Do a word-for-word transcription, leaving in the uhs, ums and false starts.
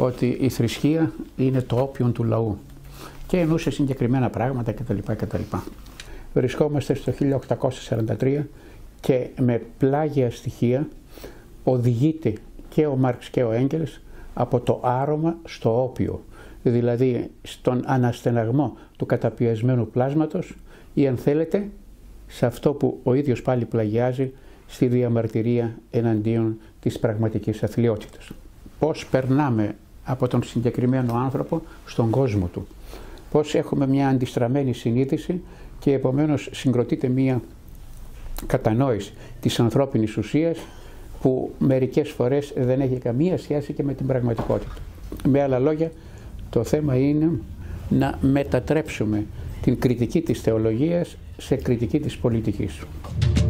ότι η θρησκεία είναι το όπιον του λαού και εννοούσε συγκεκριμένα πράγματα κτλ. κτλ. Βρισκόμαστε στο χίλια οκτακόσια σαράντα τρία και με πλάγια στοιχεία οδηγείται και ο Μάρξ και ο Έγγελς από το άρωμα στο όπιο, δηλαδή στον αναστεναγμό του καταπιεσμένου πλάσματος ή αν θέλετε σε αυτό που ο ίδιος πάλι πλαγιάζει στη διαμαρτυρία εναντίον της πραγματικής αθλιότητας. Πώς περνάμε από τον συγκεκριμένο άνθρωπο στον κόσμο του, πώς έχουμε μια αντιστραμμένη συνείδηση και επομένως συγκροτείται μια κατανόηση της ανθρώπινης ουσίας που μερικές φορές δεν έχει καμία σχέση και με την πραγματικότητα. Με άλλα λόγια, το θέμα είναι να μετατρέψουμε την κριτική της θεολογίας σε κριτική της πολιτικής.